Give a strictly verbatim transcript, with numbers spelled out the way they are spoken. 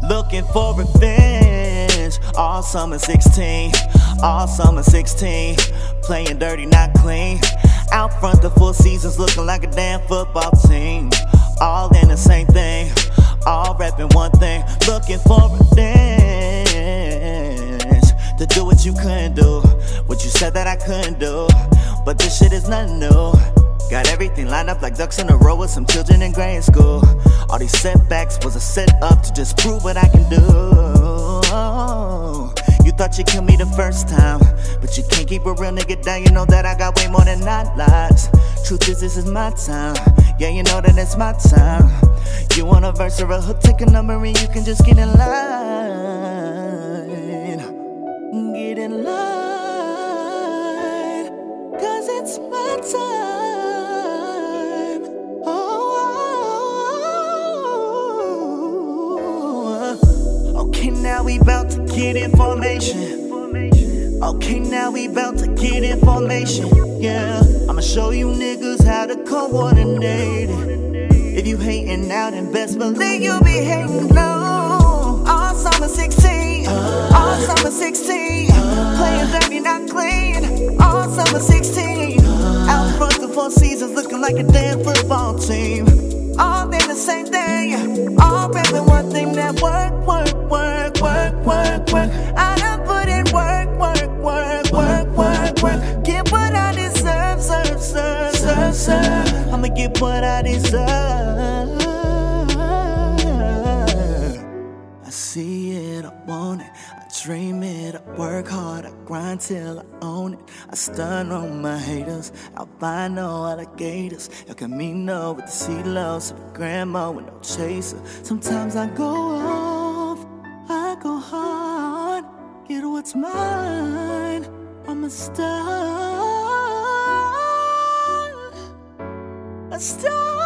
Looking for revenge. All summer sixteen, all summer sixteen. Playing dirty, not clean. Out front the full seasons, looking like a damn football team. All in the same thing, all repping one thing. Looking for revenge. To do what you couldn't do, what you said that I couldn't do. But this shit is nothing new. Got everything lined up like ducks in a row with some children in grade school. All these setbacks was a setup to just prove what I can do. You thought you killed me the first time, but you can't keep a real nigga down. You know that I got way more than nine lives. Truth is, this is my time. Yeah, you know that it's my time. You want a verse or a hook, take a number and you can just get in line. Get in line, cause it's my time. Okay, now we bout to get information. Okay, now we bout to get information. Yeah, I'ma show you niggas how to coordinate it. If you hating now, then best believe you'll be hating low. All summer sixteen, all summer sixteen. Playing dirty, not clean. All summer sixteen. Out front the four seasons, looking like a damn football team. All in the same thing, all rapping one thing. That work, work, work, work, work, work. I done put in work, work, work, work, work, work. Get what I deserve, serve, serve, serve, serve. I'ma get what I deserve. I see it, I want it, I dream it, I work hard, I grind till I own it. I stun on my haters, albino alligators, El Camino with the CeeLo, super grandma with no chaser. Sometimes I go off, I go hard, get what's mine. I'm a star, a star.